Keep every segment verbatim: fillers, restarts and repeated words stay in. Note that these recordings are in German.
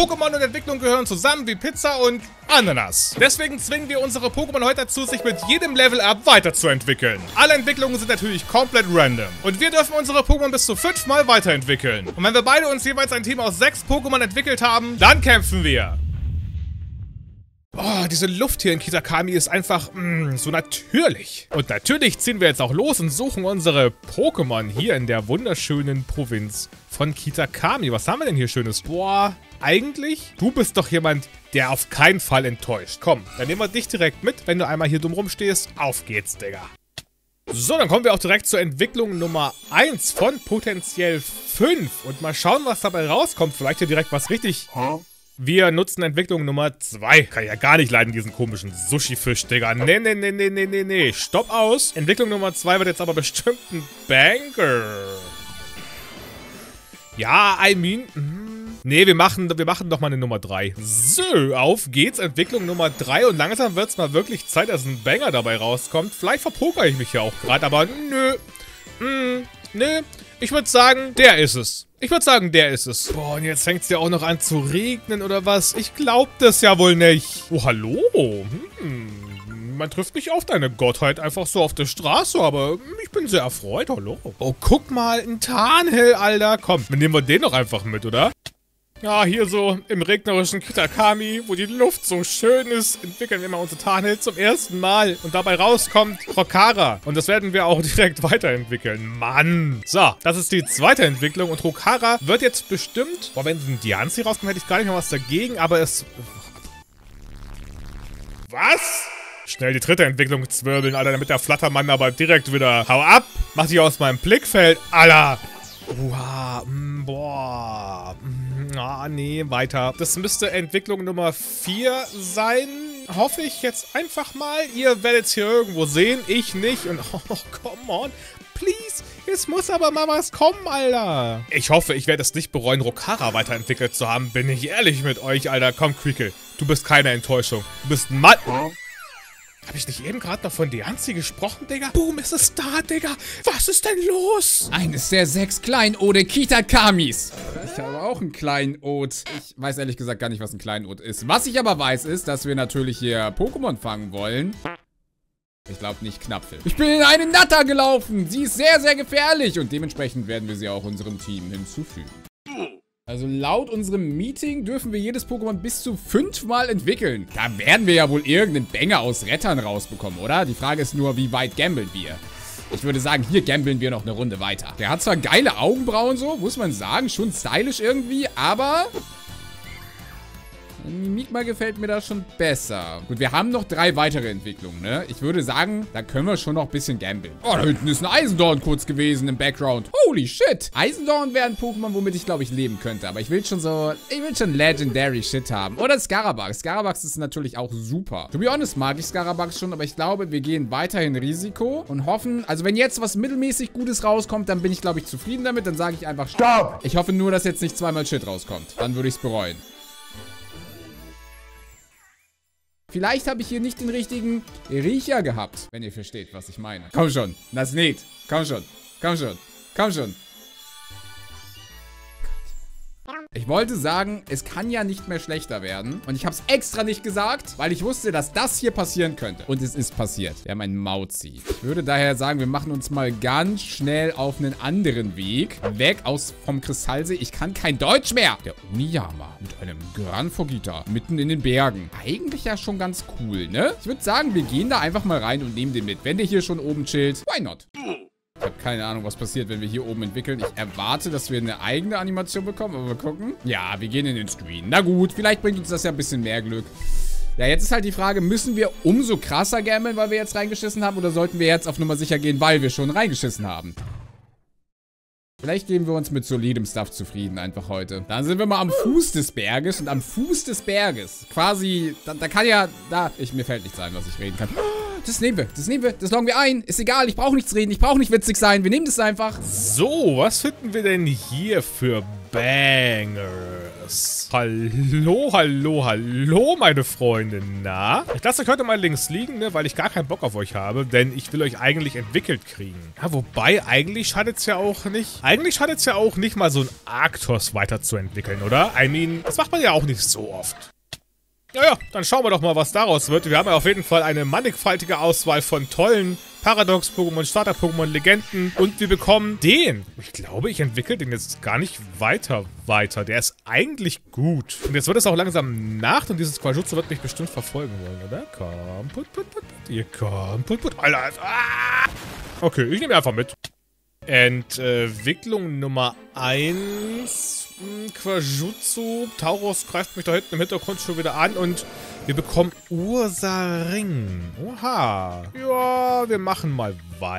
Pokémon und Entwicklung gehören zusammen wie Pizza und Ananas. Deswegen zwingen wir unsere Pokémon heute dazu, sich mit jedem Level-Up weiterzuentwickeln. Alle Entwicklungen sind natürlich komplett random. Und wir dürfen unsere Pokémon bis zu fünfmal weiterentwickeln. Und wenn wir beide uns jeweils ein Team aus sechs Pokémon entwickelt haben, dann kämpfen wir. Oh, diese Luft hier in Kitakami ist einfach mh, so natürlich. Und natürlich ziehen wir jetzt auch los und suchen unsere Pokémon hier in der wunderschönen Provinz von Kitakami. Was haben wir denn hier Schönes? Boah, eigentlich, du bist doch jemand, der auf keinen Fall enttäuscht. Komm, dann nehmen wir dich direkt mit, wenn du einmal hier dumm rumstehst. Auf geht's, Digga. So, dann kommen wir auch direkt zur Entwicklung Nummer eins von potenziell fünf. Und mal schauen, was dabei rauskommt. Vielleicht hier direkt was richtig... Huh? Wir nutzen Entwicklung Nummer zwei. Kann ja gar nicht leiden, diesen komischen Sushi-Fisch, Digga. Nee, nee, nee, nee, nee, nee, nee. Stopp aus. Entwicklung Nummer zwei wird jetzt aber bestimmt ein Banger. Ja, I mean... Mm. Nee, wir machen, wir machen doch mal eine Nummer drei. So, auf geht's. Entwicklung Nummer drei. Und langsam wird es mal wirklich Zeit, dass ein Banger dabei rauskommt. Vielleicht verpokere ich mich ja auch gerade, aber nö. Mm, nö. Ich würde sagen, der ist es. Ich würde sagen, der ist es. Boah, und jetzt fängt es ja auch noch an zu regnen oder was? Ich glaub das ja wohl nicht. Oh, hallo. Hm. Man trifft nicht auf deine Gottheit einfach so auf der Straße, aber ich bin sehr erfreut. Hallo. Oh, guck mal, ein Tarnhill, Alter. Komm, dann nehmen wir den doch einfach mit, oder? Ja, hier so im regnerischen Kitakami, wo die Luft so schön ist, entwickeln wir mal unsere Tarnhill zum ersten Mal. Und dabei rauskommt Rokara. Und das werden wir auch direkt weiterentwickeln. Mann. So, das ist die zweite Entwicklung. Und Rokara wird jetzt bestimmt... Boah, wenn ein Diancie rauskommt, hätte ich gar nicht mal was dagegen. Aber es... Was? Schnell die dritte Entwicklung zwirbeln, Alter, damit der Flattermann aber direkt wieder... Hau ab! Mach dich aus meinem Blickfeld, Alter! Uha, mm, boah... Mm. Ah, nee, weiter. Das müsste Entwicklung Nummer vier sein. Hoffe ich jetzt einfach mal. Ihr werdet es hier irgendwo sehen. Ich nicht. Und oh, come on. Please. Es muss aber mal was kommen, Alter. Ich hoffe, ich werde es nicht bereuen, Rokara weiterentwickelt zu haben. Bin ich ehrlich mit euch, Alter. Komm, Creakle. Du bist keine Enttäuschung. Du bist ein Mann. Habe ich nicht eben gerade noch von Diancie gesprochen, Digga? Boom, ist es da, Digga? Was ist denn los? Eines der sechs Kleinode Kitakamis. Ich habe auch einen Kleinod. Ich weiß ehrlich gesagt gar nicht, was ein Kleinod ist. Was ich aber weiß, ist, dass wir natürlich hier Pokémon fangen wollen. Ich glaube nicht Knapfel. Ich bin in eine Natter gelaufen. Sie ist sehr, sehr gefährlich. Und dementsprechend werden wir sie auch unserem Team hinzufügen. Also laut unserem Meeting dürfen wir jedes Pokémon bis zu fünfmal entwickeln. Da werden wir ja wohl irgendeinen Banger aus Rettern rausbekommen, oder? Die Frage ist nur, wie weit gambeln wir? Ich würde sagen, hier gambeln wir noch eine Runde weiter. Der hat zwar geile Augenbrauen so, muss man sagen, schon stylisch irgendwie, aber... Mimikma gefällt mir da schon besser. Gut, wir haben noch drei weitere Entwicklungen, ne? Ich würde sagen, da können wir schon noch ein bisschen gambeln. Oh, da hinten ist ein Eisendorn kurz gewesen im Background. Holy shit. Eisendorn wäre ein Pokémon, womit ich, glaube ich, leben könnte. Aber ich will schon so, ich will schon Legendary Shit haben. Oder Scarabax. Scarabax ist natürlich auch super. To be honest mag ich Scarabax schon, aber ich glaube, wir gehen weiterhin Risiko und hoffen, also wenn jetzt was mittelmäßig Gutes rauskommt, dann bin ich, glaube ich, zufrieden damit. Dann sage ich einfach Stopp. Ich hoffe nur, dass jetzt nicht zweimal Shit rauskommt. Dann würde ich es bereuen. Vielleicht habe ich hier nicht den richtigen Riecher gehabt, wenn ihr versteht, was ich meine. Komm schon, das nicht. Komm schon, komm schon, komm schon. Ich wollte sagen, es kann ja nicht mehr schlechter werden. Und ich habe es extra nicht gesagt, weil ich wusste, dass das hier passieren könnte. Und es ist passiert. Wir haben einen Mauzi. Ich würde daher sagen, wir machen uns mal ganz schnell auf einen anderen Weg. Weg aus vom Kristallsee. Ich kann kein Deutsch mehr. Der Oniyama mit einem Gran Fogita mitten in den Bergen. Eigentlich ja schon ganz cool, ne? Ich würde sagen, wir gehen da einfach mal rein und nehmen den mit. Wenn der hier schon oben chillt, why not? Ich habe keine Ahnung, was passiert, wenn wir hier oben entwickeln. Ich erwarte, dass wir eine eigene Animation bekommen, aber wir gucken. Ja, wir gehen in den Screen. Na gut, vielleicht bringt uns das ja ein bisschen mehr Glück. Ja, jetzt ist halt die Frage, müssen wir umso krasser gambeln, weil wir jetzt reingeschissen haben, oder sollten wir jetzt auf Nummer sicher gehen, weil wir schon reingeschissen haben? Vielleicht geben wir uns mit solidem Stuff zufrieden einfach heute. Dann sind wir mal am Fuß des Berges und am Fuß des Berges. Quasi, da, da kann ja, da, ich, mir fällt nichts ein, was ich reden kann. Das nehmen wir, das nehmen wir, das loggen wir ein. Ist egal, ich brauche nichts reden, ich brauche nicht witzig sein. Wir nehmen das einfach. So, was finden wir denn hier für Bangers? Tigers. Hallo, hallo, hallo, meine Freunde. Na? Ich lasse euch heute mal links liegen, ne, weil ich gar keinen Bock auf euch habe, denn ich will euch eigentlich entwickelt kriegen. Ja, wobei, eigentlich schadet es ja auch nicht. Eigentlich schadet es ja auch nicht, mal so ein Arktos weiterzuentwickeln, oder? I mean, das macht man ja auch nicht so oft. Naja, dann schauen wir doch mal, was daraus wird. Wir haben ja auf jeden Fall eine mannigfaltige Auswahl von tollen Paradox-Pokémon, Starter-Pokémon, Legenden. Und wir bekommen den. Ich glaube, ich entwickle den jetzt gar nicht weiter weiter. Der ist eigentlich gut. Und jetzt wird es auch langsam Nacht und dieses Quajutsu wird mich bestimmt verfolgen wollen, oder? Komm, put, put, put, put. Ihr kommt, put, put. Alter, ah! Okay, ich nehme einfach mit. Entwicklung Nummer eins. Quajutsu. Tauros greift mich da hinten im Hintergrund schon wieder an und wir bekommen Ursaring. Oha. Ja, wir machen mal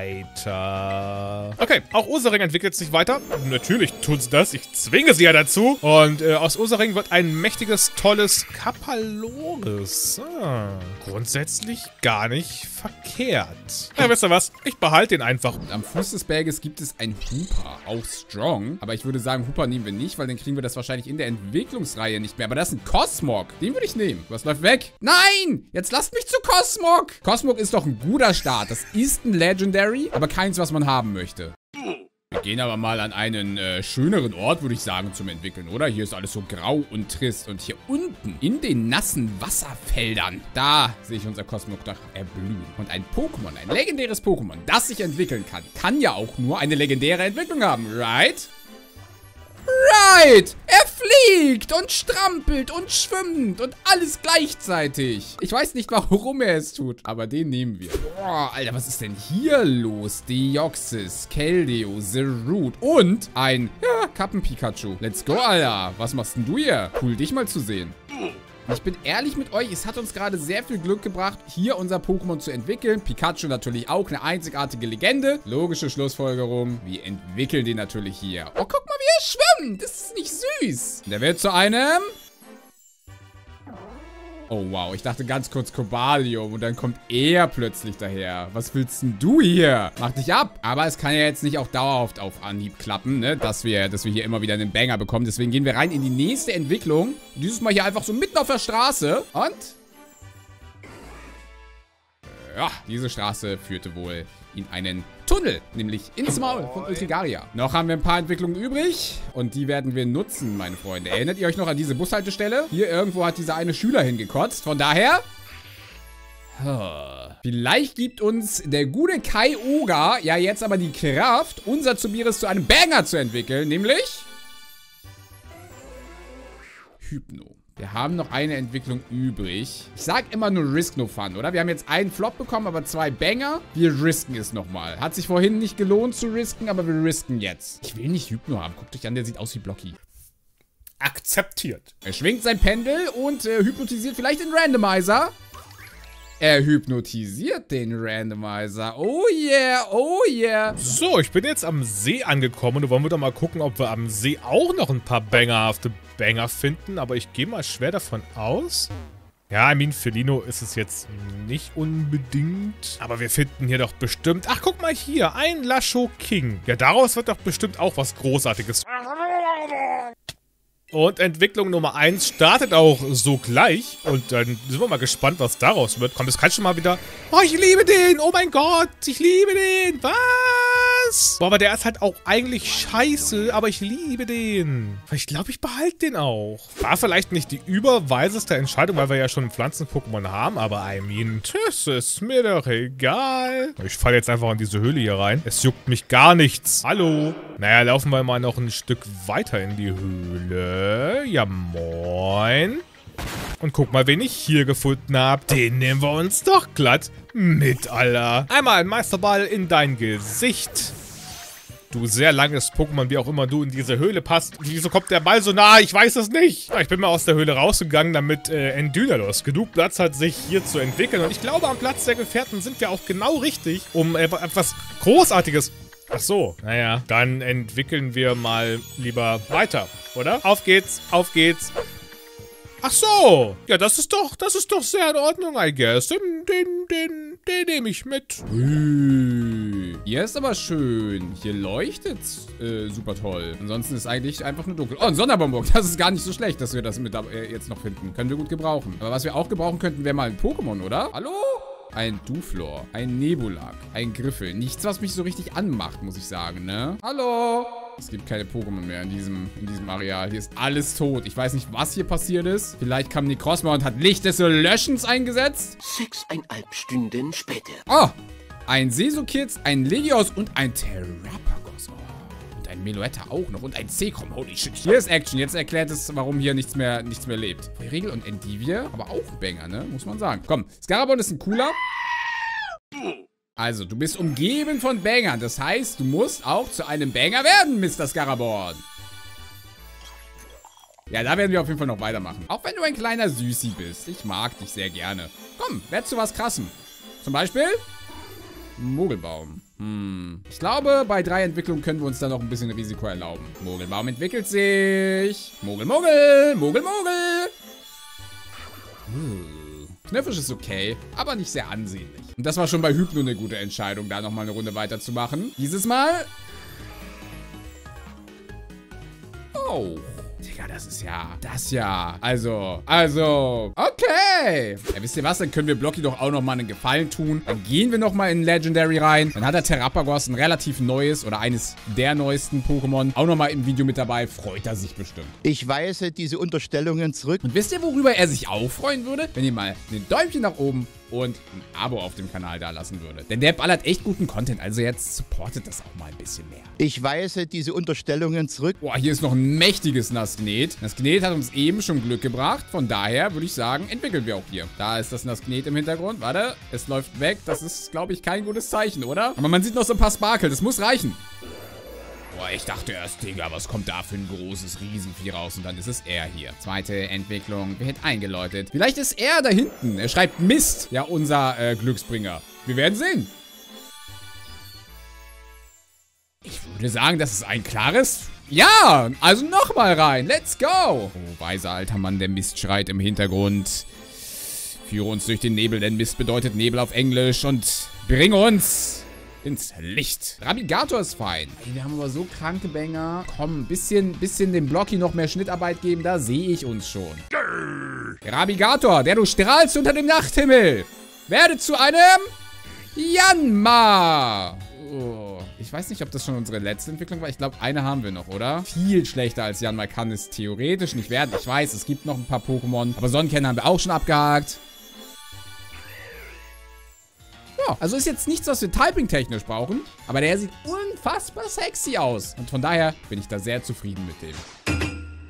weiter. Okay, auch Ursaring entwickelt sich weiter. Natürlich tut sie das. Ich zwinge sie ja dazu. Und äh, aus Ursaring wird ein mächtiges, tolles Kapaloris. Ah, grundsätzlich gar nicht verkehrt. Ja, wisst ihr was? Ich behalte den einfach. Und am Fuß des Berges gibt es ein Hooper. Auch strong. Aber ich würde sagen, Hooper nehmen wir nicht, weil dann kriegen wir das wahrscheinlich in der Entwicklungsreihe nicht mehr. Aber das ist ein Cosmog. Den würde ich nehmen. Was läuft weg? Nein! Jetzt lasst mich zu Cosmog! Cosmog ist doch ein guter Start. Das ist ein Legendary, aber keins, was man haben möchte. Wir gehen aber mal an einen äh, schöneren Ort, würde ich sagen, zum Entwickeln, oder? Hier ist alles so grau und trist. Und hier unten, in den nassen Wasserfeldern, da sehe ich unser Cosmog doch erblühen. Und ein Pokémon, ein legendäres Pokémon, das sich entwickeln kann, kann ja auch nur eine legendäre Entwicklung haben, right? Right! Er fliegt und strampelt und schwimmt und alles gleichzeitig. Ich weiß nicht, warum er es tut, aber den nehmen wir. Boah, Alter, was ist denn hier los? Deoxys, Keldeo, Zerud und ein, ja, Kappen-Pikachu. Let's go, Alter. Was machst denn du hier? Cool, dich mal zu sehen. Ich bin ehrlich mit euch, es hat uns gerade sehr viel Glück gebracht, hier unser Pokémon zu entwickeln. Pikachu natürlich auch eine einzigartige Legende. Logische Schlussfolgerung, wir entwickeln den natürlich hier. Oh, guck mal, wie er schwimmt. Das ist nicht süß. Der wird zu einem... Oh, wow. Ich dachte ganz kurz Cobalium und dann kommt er plötzlich daher. Was willst denn du hier? Mach dich ab. Aber es kann ja jetzt nicht auch dauerhaft auf Anhieb klappen, ne? Dass wir, dass wir hier immer wieder einen Banger bekommen. Deswegen gehen wir rein in die nächste Entwicklung. Dieses Mal hier einfach so mitten auf der Straße. Und... Ja, diese Straße führte wohl in einen Tunnel, nämlich ins Maul von Ultrigaria. Noch haben wir ein paar Entwicklungen übrig und die werden wir nutzen, meine Freunde. Erinnert ihr euch noch an diese Bushaltestelle? Hier irgendwo hat dieser eine Schüler hingekotzt. Von daher... Vielleicht gibt uns der gute Kyogre ja jetzt aber die Kraft, unser Zubiris zu einem Banger zu entwickeln, nämlich... Hypno. Wir haben noch eine Entwicklung übrig. Ich sag immer nur Risk No Fun, oder? Wir haben jetzt einen Flop bekommen, aber zwei Banger. Wir risken es nochmal. Hat sich vorhin nicht gelohnt zu risken, aber wir risken jetzt. Ich will nicht Hypno haben. Guckt euch an, der sieht aus wie Blocky. Akzeptiert. Er schwingt sein Pendel und äh, hypnotisiert vielleicht den Randomizer. Er hypnotisiert den Randomizer. Oh yeah, oh yeah. So, ich bin jetzt am See angekommen und wollen wir doch mal gucken, ob wir am See auch noch ein paar bangerhafte Banger finden. Aber ich gehe mal schwer davon aus. Ja, I mean, Felino ist es jetzt nicht unbedingt. Aber wir finden hier doch bestimmt... Ach, guck mal hier, ein Lasho King. Ja, daraus wird doch bestimmt auch was Großartiges. Und Entwicklung Nummer eins startet auch sogleich. Und dann sind wir mal gespannt, was daraus wird. Komm, das kann schon mal wieder... Oh, ich liebe den! Oh mein Gott, ich liebe den! Was? Boah, aber der ist halt auch eigentlich scheiße, aber ich liebe den. Ich glaube, ich behalte den auch. War vielleicht nicht die überweiseste Entscheidung, weil wir ja schon Pflanzen-Pokémon haben, aber I mean, das ist mir doch egal. Ich falle jetzt einfach in diese Höhle hier rein. Es juckt mich gar nichts. Hallo? Naja, laufen wir mal noch ein Stück weiter in die Höhle. Ja, moin. Und guck mal, wen ich hier gefunden habe. Den nehmen wir uns doch glatt mit, Alter. Einmal ein Meisterball in dein Gesicht. Du sehr langes Pokémon, wie auch immer du in diese Höhle passt. Wieso kommt der Ball so nah? Ich weiß es nicht. Ich bin mal aus der Höhle rausgegangen, damit äh, Endynalos genug Platz hat, sich hier zu entwickeln. Und ich glaube, am Platz der Gefährten sind wir auch genau richtig, um äh, etwas Großartiges... Ach so, naja, dann entwickeln wir mal lieber weiter, oder? Auf geht's, auf geht's. Ach so, ja, das ist doch, das ist doch sehr in Ordnung, I guess. Den, den, den, den nehme ich mit. Ui. Hier ist aber schön. Hier leuchtet äh, super toll. Ansonsten ist eigentlich einfach nur dunkel. Oh, ein Sonderbonbon. Das ist gar nicht so schlecht, dass wir das mit äh, jetzt noch finden. Können wir gut gebrauchen. Aber was wir auch gebrauchen könnten, wäre mal ein Pokémon, oder? Hallo? Ein Duflor, ein Nebulak, ein Griffel. Nichts, was mich so richtig anmacht, muss ich sagen, ne? Hallo? Es gibt keine Pokémon mehr in diesem, in diesem Areal. Hier ist alles tot. Ich weiß nicht, was hier passiert ist. Vielleicht kam Necrozma und hat Licht des Löschens eingesetzt. Sechseinhalb Stunden später. Oh, ein Sesokitz, ein Legios und ein Terrapagos. Oh, und ein Meloetta auch noch und ein Zekrom. Holy shit. Hier ist Action. Jetzt erklärt es, warum hier nichts mehr, nichts mehr lebt. Regel und Endivia, aber auch ein Banger, ne? Muss man sagen. Komm, Scarabon ist ein cooler. Also, du bist umgeben von Bangern. Das heißt, du musst auch zu einem Banger werden, Mister Scarabon. Ja, da werden wir auf jeden Fall noch weitermachen. Auch wenn du ein kleiner Süßi bist. Ich mag dich sehr gerne. Komm, werd zu was Krassem. Zum Beispiel Mogelbaum. Hm. Ich glaube, bei drei Entwicklungen können wir uns da noch ein bisschen Risiko erlauben. Mogelbaum entwickelt sich. Mogel, Mogel. Mogel, Mogel. Hm. Knöpfisch ist okay, aber nicht sehr ansehnlich. Und das war schon bei Hypno eine gute Entscheidung, da nochmal eine Runde weiterzumachen. Dieses Mal... Oh. Digga, das ist ja... Das ja. Also, also... Okay. Ja, wisst ihr was? Dann können wir Blocky doch auch nochmal einen Gefallen tun. Dann gehen wir nochmal in Legendary rein. Dann hat der Terrapagos ein relativ neues oder eines der neuesten Pokémon auch nochmal im Video mit dabei. Freut er sich bestimmt. Ich weise diese Unterstellungen zurück. Und wisst ihr, worüber er sich auch freuen würde? Wenn ihr mal ein Däumchen nach oben und ein Abo auf dem Kanal da lassen würdet. Denn der ballert echt guten Content. Also jetzt supportet das auch mal ein bisschen mehr. Ich weise diese Unterstellungen zurück. Boah, hier ist noch ein mächtiges Nasknet. Nasknet hat uns eben schon Glück gebracht. Von daher würde ich sagen, entwickeln wir auch hier. Da ist das Nasknet im Hintergrund. Warte, es läuft weg. Das ist, glaube ich, kein gutes Zeichen, oder? Aber man sieht noch so ein paar Sparkle. Das muss reichen. Boah, ich dachte erst, Digga, was kommt da für ein großes Riesenvieh raus? Und dann ist es er hier. Zweite Entwicklung wird eingeläutet. Vielleicht ist er da hinten. Er schreibt Mist. Ja, unser äh, Glücksbringer. Wir werden sehen. Ich würde sagen, das ist ein klares... Ja, also nochmal rein. Let's go. Oh, weiser alter Mann, der Mist schreit im Hintergrund. Führe uns durch den Nebel, denn Mist bedeutet Nebel auf Englisch. Und bring uns... ins Licht. Rabigator ist fein. Ey, wir haben aber so kranke Banger. Komm, ein bisschen, bisschen dem Blocky noch mehr Schnittarbeit geben. Da sehe ich uns schon. Rabigator, der du strahlst unter dem Nachthimmel. Werde zu einem Yanma. Oh, ich weiß nicht, ob das schon unsere letzte Entwicklung war. Ich glaube, eine haben wir noch, oder? Viel schlechter als Yanma kann es theoretisch nicht werden. Ich weiß, es gibt noch ein paar Pokémon. Aber Sonnenkenner haben wir auch schon abgehakt. Ja, also ist jetzt nichts, was wir typing-technisch brauchen. Aber der sieht unfassbar sexy aus. Und von daher bin ich da sehr zufrieden mit dem.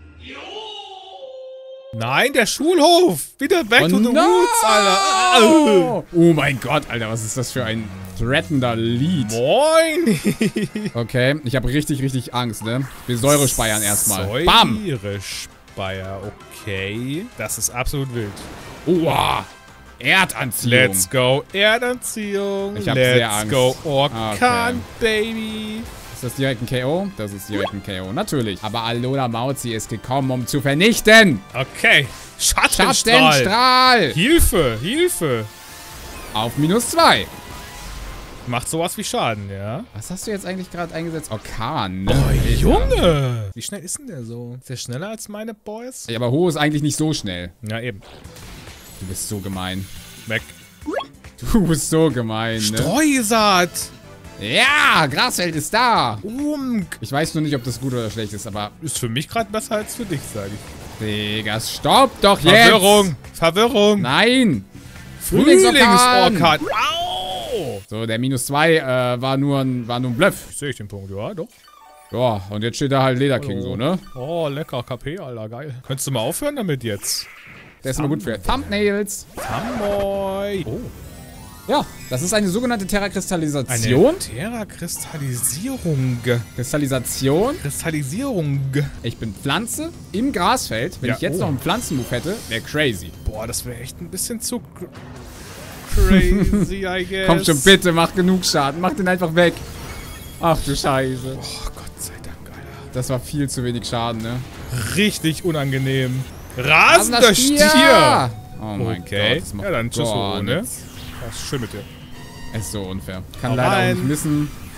Nein, der Schulhof. Wieder back Oh to the no! roots, Alter. Oh mein Gott, Alter, was ist das für ein threatender Lied? Moin. Okay, ich habe richtig, richtig Angst, ne? Wir Säure speiern erstmal. Bam! Säure-Speier, okay. Das ist absolut wild. Uah. Erdanziehung. Let's go. Erdanziehung. Ich hab Let's sehr Angst. go. Orkan, Okay. Baby. Ist das direkt ein K O? Das ist direkt ein K O, natürlich. Aber Alola Mauzi ist gekommen, um zu vernichten. Okay. Schattenstrahl. Schattenstrahl. Hilfe, Hilfe. Auf minus zwei. Macht sowas wie Schaden, ja? Was hast du jetzt eigentlich gerade eingesetzt? Orkan. Oh, Alter. Junge. Wie schnell ist denn der so? Ist der schneller als meine Boys? Ja, aber Ho ist eigentlich nicht so schnell. Ja, eben. Du bist so gemein. Weg. Du bist so gemein, ne? Streusaat. Ja, Grasfeld ist da. Umk. Ich weiß nur nicht, ob das gut oder schlecht ist, aber... Ist für mich gerade besser als für dich, sage ich. Digga, stopp doch jetzt. Verwirrung. Verwirrung. Nein. Frühlingsorkan. Frühlingsorkan. Au. So, der minus zwei äh, war, nur ein, war nur ein Bluff. Sehe ich den Punkt, ja, doch. Ja, und jetzt steht da halt Lederking so, ne? Oh, lecker. K P, Alter, geil. Könntest du mal aufhören damit jetzt? Der ist immer gut für Thumbnails. Fanboy. Oh. Ja, das ist eine sogenannte Terrakristallisation. Eine Terrakristallisierung. Kristallisation. Kristallisierung. Ich bin Pflanze im Grasfeld. Wenn Ja, ich jetzt oh. noch einen Pflanzenmove hätte, wäre crazy. Boah, das wäre echt ein bisschen zu cr crazy, I guess. Komm schon, bitte, mach genug Schaden. Mach den einfach weg. Ach du Scheiße. Oh, Gott sei Dank, Alter. Das war viel zu wenig Schaden, ne? Richtig unangenehm. Rasender Rasender Stier. Stier. Oh mein Okay. Gott. Das macht Ja, dann tschüss, gar ne? nichts. Das ist schön mit dir. Es ist so unfair. Kann Hau leider rein. auch nicht missen.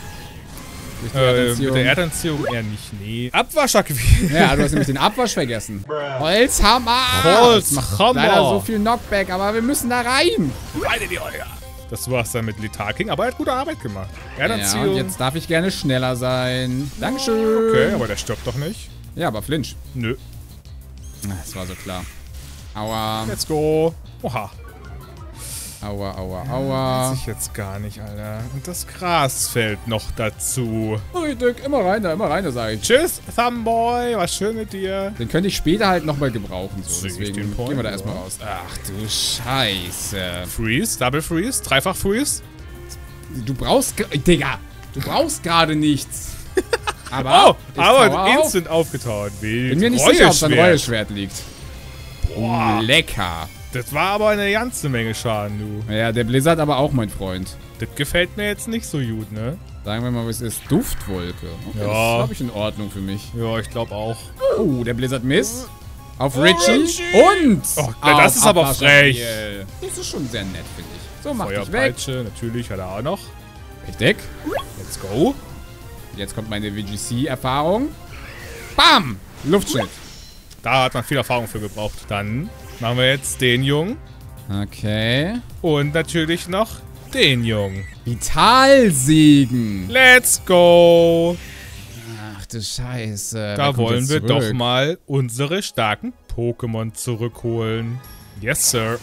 Durch die Äh, mit Erdanziehung. der Erdanziehung eher nicht. Nee. Abwaschakquise. Ja, du hast nämlich den Abwasch vergessen. Holzhammer! Holzhammer. Das macht leider so viel Knockback, aber wir müssen da rein. Rein in die Euer. Das war's dann mit Lethal King, aber er hat gute Arbeit gemacht. Ja, Erdanziehung. und jetzt darf ich gerne schneller sein. Dankeschön. Okay, aber der stirbt doch nicht. Ja, aber Flinch. Nö. Ah, das war so klar. Aua. Let's go. Oha. Aua, aua, aua. Weiß ich jetzt gar nicht, Alter. Und das Gras fällt noch dazu. Richtig, immer rein da, immer rein da, sag ich. Tschüss, Thumbboy. War schön mit dir. Den könnte ich später halt nochmal gebrauchen. So. Sehe ich Deswegen den Point, gehen wir da ja. erstmal raus. Ach du Scheiße. Freeze, Double Freeze, Dreifach Freeze. Du brauchst... ge- Digga, du brauchst gerade nichts. Aber, Oh, ich aber taue auf. instant aufgetaut. Wie Bin mir nicht sicher, ob da ein Reueschwert liegt. Boah. Lecker. Das war aber eine ganze Menge Schaden, du. Ja, der Blizzard aber auch mein Freund. Das gefällt mir jetzt nicht so gut, ne? Sagen wir mal, was ist. Duftwolke. Okay, Ja. Das glaube ich in Ordnung für mich. Ja, ich glaube auch. Oh, der Blizzard Miss. Auf Richie. Richie. Und Oh, das auf ist aber frech. Abwaschapfel. Das ist schon sehr nett, finde ich. So, mach dich weg. Feuerpeitsche, natürlich hat er auch noch. Richtig. Let's go. Jetzt kommt meine V G C-Erfahrung. Bam! Luftschnitt. Da hat man viel Erfahrung für gebraucht. Dann machen wir jetzt den Jungen. Okay. Und natürlich noch den Jungen. Vitalsegen. Let's go. Ach du Scheiße. Da Wer kommt wollen jetzt wir doch zurück? mal unsere starken Pokémon zurückholen. Yes, sir.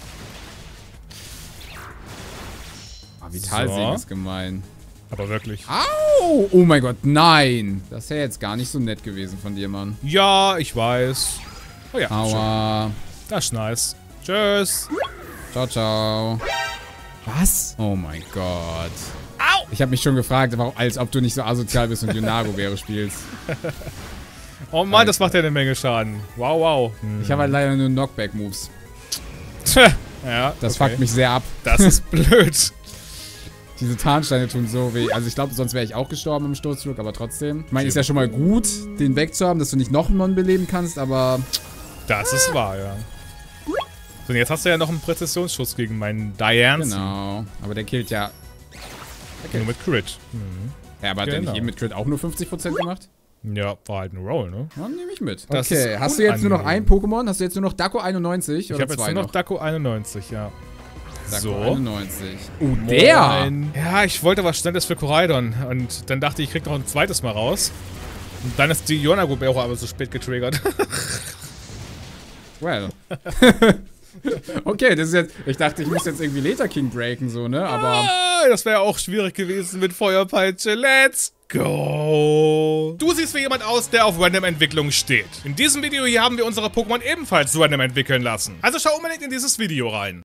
Ah, Vitalsegen So. ist gemein. Aber wirklich. Au! Oh mein Gott, nein. Das wäre jetzt gar nicht so nett gewesen von dir, Mann. Ja, ich weiß. Oh ja, schön. Aua. Das ist nice. Tschüss. Ciao, ciao. Was? Oh mein Gott. Au! Ich habe mich schon gefragt, warum, als ob du nicht so asozial bist und Yunago-Wäre spielst. Oh Mann, das macht ja eine Menge Schaden. Wow, wow. Hm. Ich habe halt leider nur Knockback-Moves. Tja, ja, Das okay. fuckt mich sehr ab. Das ist blöd. Diese Tarnsteine tun so weh. Also ich glaube, sonst wäre ich auch gestorben im Sturzflug, aber trotzdem. Ich meine, ist ja schon mal gut, den wegzuhaben, dass du nicht noch einen Mon beleben kannst, aber... Das ist wahr, ja. So, und jetzt hast du ja noch einen Präzisionsschuss gegen meinen Diane. Genau. Aber der killt ja... Nur mit Crit. Mhm. Ja, aber hat der Genau. nicht eben mit Crit auch nur fünfzig Prozent gemacht? Ja, war halt ein Roll, ne? Dann nehme ich mit. Das Okay, ist hast du jetzt nur noch ein unangenehm. Pokémon? Hast du jetzt nur noch Dako einundneunzig Ich oder habe jetzt zwei nur noch noch? Dako einundneunzig, ja. Dako So. einundneunzig. Oh, der! Moin. Ja, ich wollte was Schnelles für Koraidon. Und dann dachte ich, ich krieg noch ein zweites Mal raus. Und dann ist die Yonago auch aber so spät getriggert. Well. Okay, das ist jetzt... Ich dachte, ich muss jetzt irgendwie Leta King breaken, so, ne? Aber... Ah, das wäre auch schwierig gewesen mit Feuerpeitsche. Let's go. Du siehst wie jemand aus, der auf Random-Entwicklung steht. In diesem Video hier haben wir unsere Pokémon ebenfalls random entwickeln lassen. Also schau unbedingt in dieses Video rein.